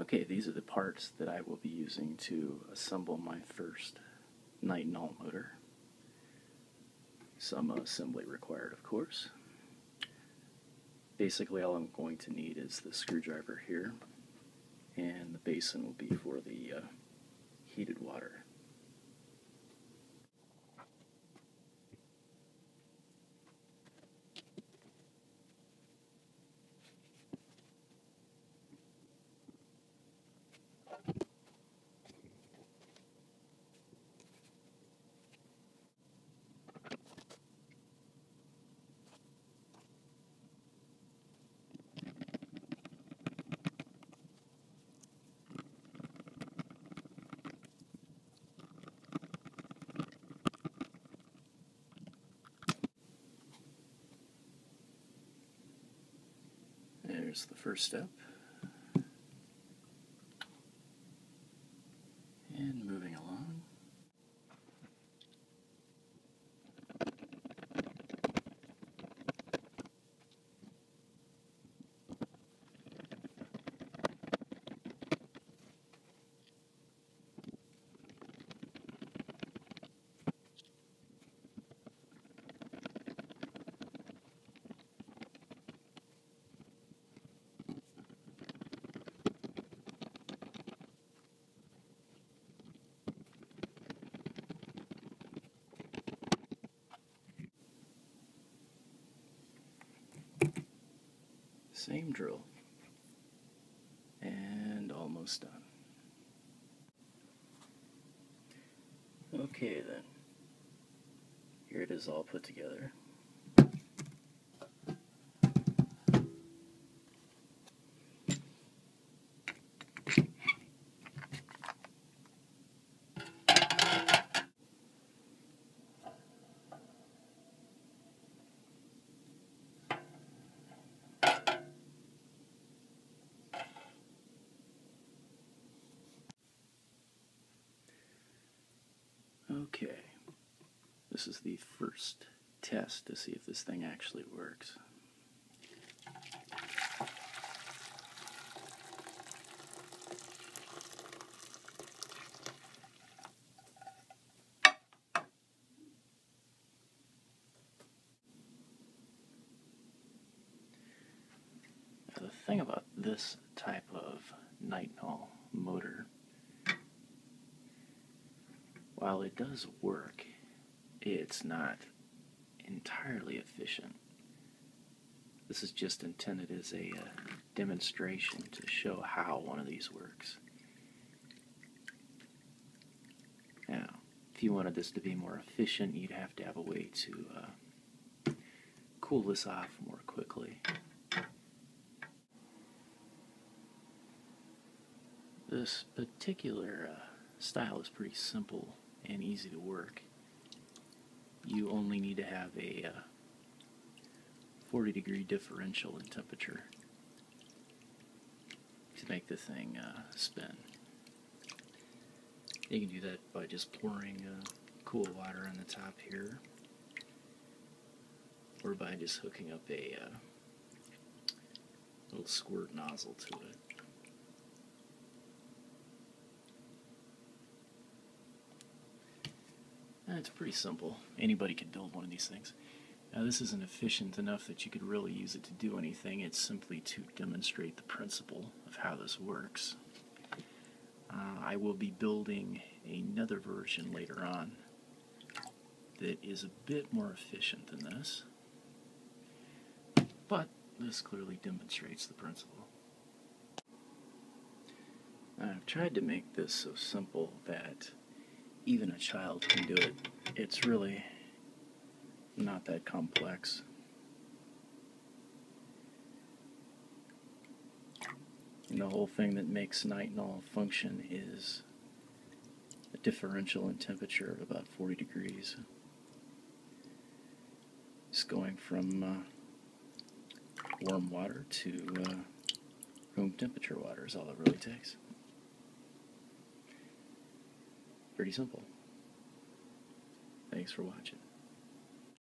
Okay, these are the parts that I will be using to assemble my first Nitinol motor. Some assembly required, of course. Basically, all I'm going to need is the screwdriver here, and the basin will be for the heated water. There's the first step. And moving along. Same drill, and almost done. Okay then, here it is all put together. Okay, this is the first test to see if this thing actually works. Now, the thing about this type of Nitinol motor, while it does work, it's not entirely efficient. This is just intended as a demonstration to show how one of these works. Now, if you wanted this to be more efficient, you'd have to have a way to cool this off more quickly. This particular style is pretty simple and easy to work. You only need to have a 40-degree differential in temperature to make the thing spin. You can do that by just pouring cool water on the top here, or by just hooking up a little squirt nozzle to it. And it's pretty simple. Anybody could build one of these things. Now, this isn't efficient enough that you could really use it to do anything. It's simply to demonstrate the principle of how this works. I will be building another version later on that is a bit more efficient than this, but this clearly demonstrates the principle. I've tried to make this so simple that even a child can do it. It's really not that complex. And the whole thing that makes Nitinol function is a differential in temperature of about 40 degrees. It's going from warm water to room temperature water is all it really takes. Pretty simple. Thanks for watching.